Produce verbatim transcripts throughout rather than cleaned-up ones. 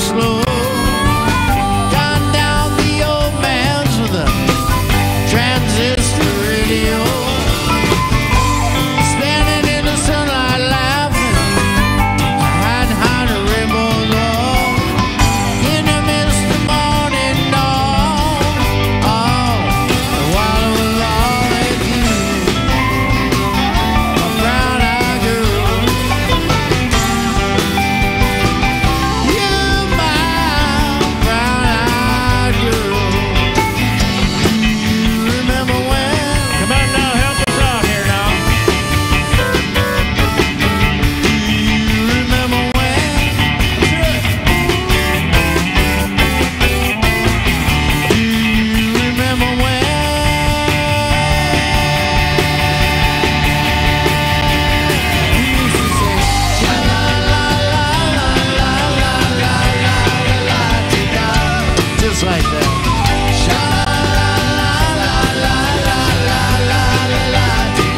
slow. Gone down the old man's with a transistor radio. Standing in the sunlight laughing, hiding behind the rainbow's wall. In the midst of morning dawn, oh, while it was all with you, my brown-eyed girl. You, my brown-eyed girl. Do you remember when? Come on now, help us out here now. Do you remember when? Do you remember when? We used to say, sha la la la la la la la la la la, just like that. Sha la la la la la la la la.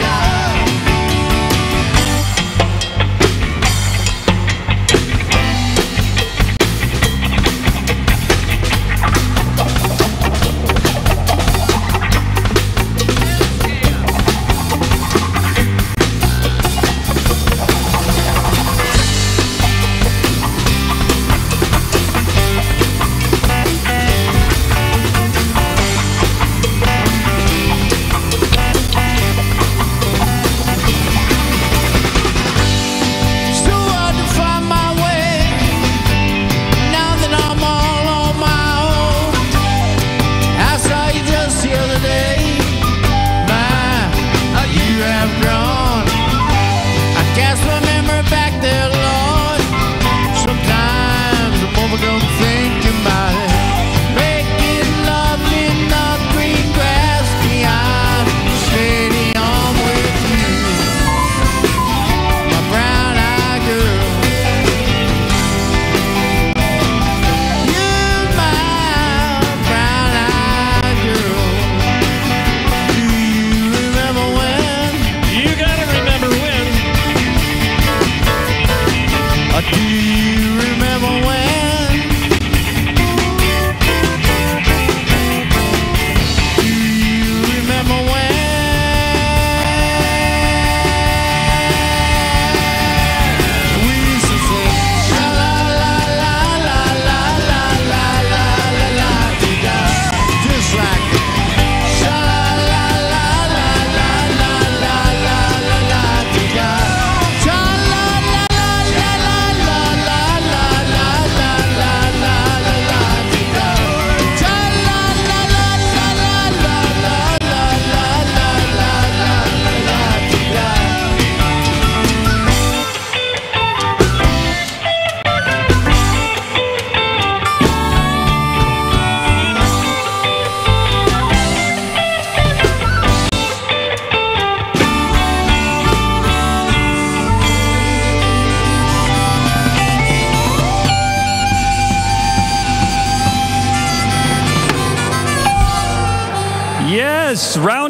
So hard to find my way now that I'm all on my own. I saw you just the other day. My, how you have grown. I cast my memory back there, Lord. Sometimes I'm overcome thinking about it. Making love in the green grass beyond stadium with you, my brown-eyed girl. You, my brown-eyed girl. Do you remember when? You gotta remember when. Or do you remember when? Do you remember when? We used to say, sha la la la la la la la la la la, just like it. Sha la la la la la la la la la, sha la la la la la la la la la la la la la, sha la la la la la la la la la la la la. Yes, round